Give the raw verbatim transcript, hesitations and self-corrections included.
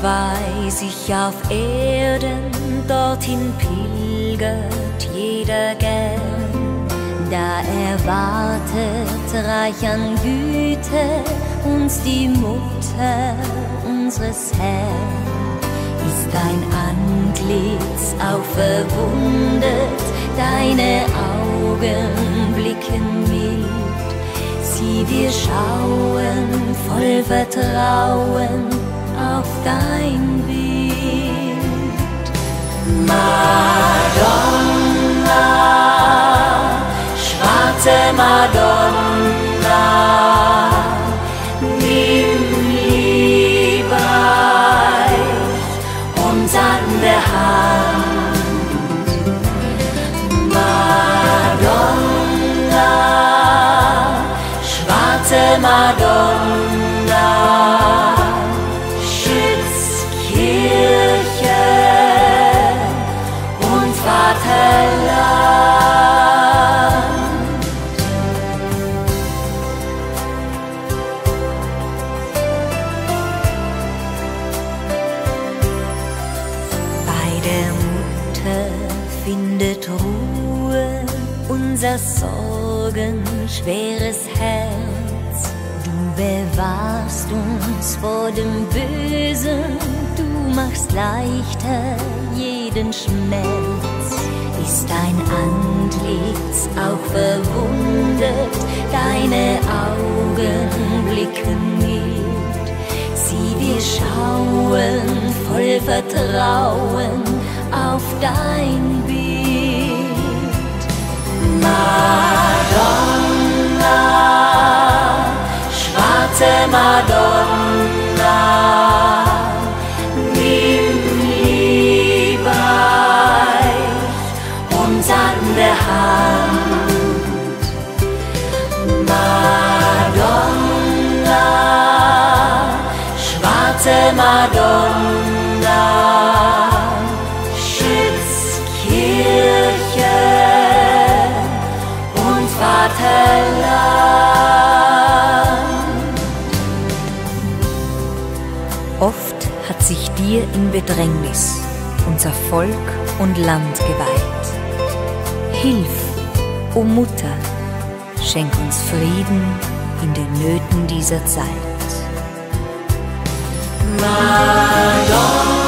weiß ich, auf Erden dorthin pilgert jeder gern. Da erwartet reich an Güte uns die Mutter unseres Herrn. Ist dein Antlitz auch verwundet, deine Augen blicken mild, sieh, wir schauen voll Vertrauen auf dein Bild. Madonna, schwarze Madonna, nimm liebreich uns an der Hand. Madonna, schwarze Madonna, schütz Kirche und Vaterland. Bei der Mutter findet Ruhe unser sorgenschweres Herz. Du bewahrst uns vor dem Bösen, du machst leichter jeden Schmerz. Ist dein Antlitz auch verwundet, deine Augen blicken mild, sieh, wir schauen voll Vertrauen auf dein Bild. Madonna, schwarze Madonna, nimm liebreich uns an der Hand. Madonna, schwarze Madonna, schütz Kirche und Vaterland. Oft hat sich dir in Bedrängnis unser Volk und Land geweiht. Hilf, o Mutter, schenk uns Frieden in den Nöten dieser Zeit. Madonna,